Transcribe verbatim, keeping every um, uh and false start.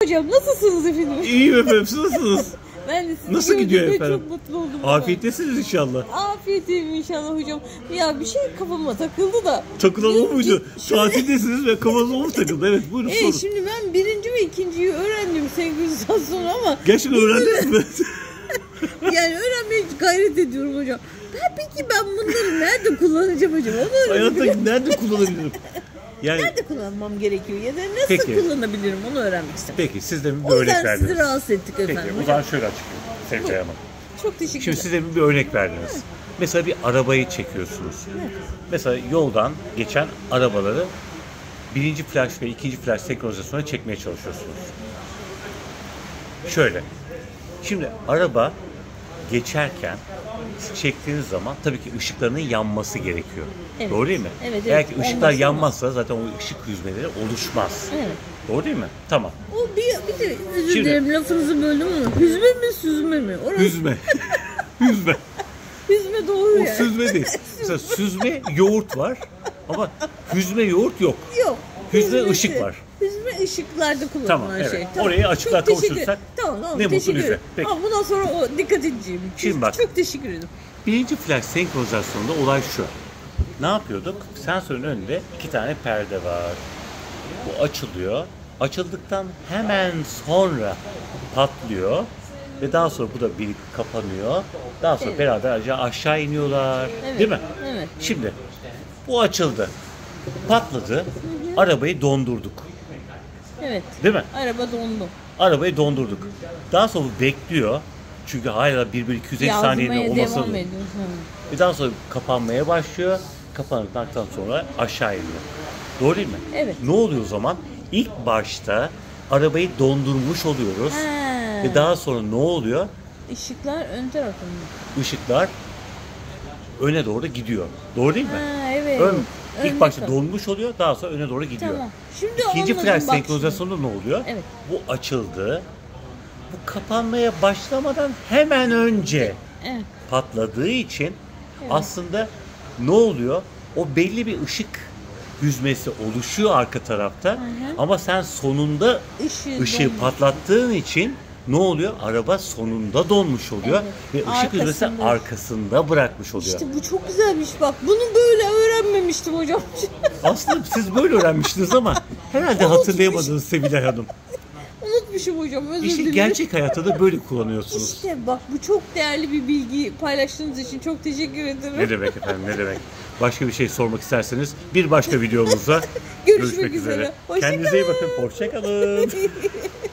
hocam nasılsınız efendim? İyiyim efendim, siz nasılsınız? Ben de sizi Nasıl gidiyor efendim? Çok mutlu oldum. Afiyettesiniz inşallah. Afiyetim inşallah hocam. Ya bir şey kafama takıldı da. Takılan o muydu? Tatildesiniz ve kafanıza o mu takıldı? Evet, buyurun evet, sorun. Şimdi ben birinci ve ikinciyi öğrendim senkronizasyon ama. Gerçekten öğrendiniz mi? Yani öğrenmeye gayret ediyorum hocam. Ben peki ben bunları nerede kullanacağım hocam? Onu Hayatta nerede kullanabilirim? Yani, nerede kullanmam gerekiyor ya da nasıl peki, kullanabilirim onu öğrenmek istedim. Peki sizden bir örnek verdiniz. O yüzden sizi rahatsız ettik efendim. Peki o zaman şöyle açıklayayım Sevcay Hanım. Çok teşekkür ederim. Şimdi size bir örnek verdiniz. Evet. Mesela bir arabayı çekiyorsunuz. Evet. Mesela yoldan geçen arabaları birinci flash ve ikinci flash senkronizasyona çekmeye çalışıyorsunuz. Şöyle. Şimdi araba geçerken çektiğiniz zaman tabii ki ışıklarının yanması gerekiyor. Evet. Doğru değil mi? Evet, evet. Eğer ki ışıklar olmaz, yanmazsa zaten o ışık hüzmeleri oluşmaz. Evet. Doğru değil mi? Tamam. O bir, bir de özür Şimdi, dilerim lafınızı böldüm ama hüzme mi süzme mi? Orası... Hüzme. Hüzme. Hüzme doğru o yani. O süzme değil. Mesela süzme yoğurt var ama hüzme yoğurt yok. Yok. Hüzme ışık var. Hüzme ışıklarda kullanılan tamam, evet. şey. Tamam. Orayı açıklığa kavuştursak tamam, tamam, ne mutlu bize. Peki. Ama bundan sonra o dikkat edeceğim. Şimdi bak. Çok teşekkür ederim. Birinci flash senkronizasyonunda olay şu. Ne yapıyorduk? Sensörün önünde iki tane perde var. Bu açılıyor. Açıldıktan hemen sonra patlıyor. Ve daha sonra bu da bir kapanıyor. Daha sonra evet. beraber aşağı iniyorlar. Evet. Değil mi? Evet. Şimdi bu açıldı. Patladı. Hı hı. Arabayı dondurduk. Evet. Değil mi? Araba dondu. Arabayı dondurduk. Daha sonra bekliyor. Çünkü hala bir bölü iki yüz elli saniyenin olması lazım. Ve daha sonra kapanmaya başlıyor. Kapandıktan sonra aşağı iniyor. Doğru değil mi? Evet. Ne oluyor o zaman? İlk başta arabayı dondurmuş oluyoruz. He. Ve daha sonra ne oluyor? Işıklar ön tarafında. Işıklar öne doğru gidiyor. Doğru değil mi? Ha, evet. Ön, ilk Ön başta taraf. donmuş oluyor, daha sonra öne doğru gidiyor. Tamam. Şimdi İkinci flash bak senkronizasyonunda ne oluyor? Evet. Bu açıldı. Bu kapanmaya başlamadan hemen önce evet. patladığı için evet. aslında ne oluyor? O belli bir ışık hüzmesi oluşuyor arka tarafta. Hı hı. Ama sen sonunda Işığı ışığı donmuş. patlattığın için ne oluyor? Araba sonunda donmuş oluyor evet. ve ışık hüzmesi arkasında bırakmış oluyor. İşte bu çok güzelmiş bak. Bunu böyle öğrenmemiştim hocam. Aslında siz böyle öğrenmiştiniz ama herhalde hatırlayamadınız Sevilay Hanım. Unutmuşum hocam, özür dilerim. İşte gerçek hayatta da böyle kullanıyorsunuz. İşte bak bu çok değerli bir bilgi paylaştığınız için çok teşekkür ederim. Ne demek efendim, ne demek. Başka bir şey sormak isterseniz bir başka videomuzda görüşmek, görüşmek üzere. üzere. Kendinize iyi bakın, hoşça kalın.